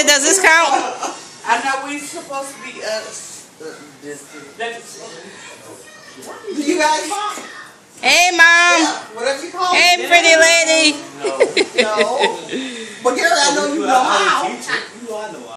Linda, does this count? I know we supposed to be you guys mom? Hey, Mom. Yeah, whatever you call it. Hey, pretty lady. No. But Gary, I know you know how.